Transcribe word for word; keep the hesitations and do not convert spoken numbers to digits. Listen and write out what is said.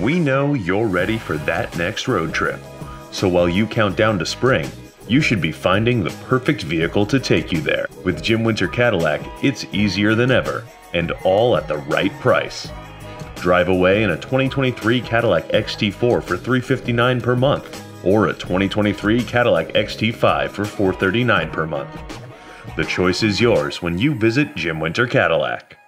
We know you're ready for that next road trip. So while you count down to spring, you should be finding the perfect vehicle to take you there. With Jim Winter Cadillac, it's easier than ever, and all at the right price. Drive away in a twenty twenty-three Cadillac X T four for three hundred fifty-nine dollars per month, or a twenty twenty-three Cadillac X T five for four hundred thirty-nine dollars per month. The choice is yours when you visit Jim Winter Cadillac.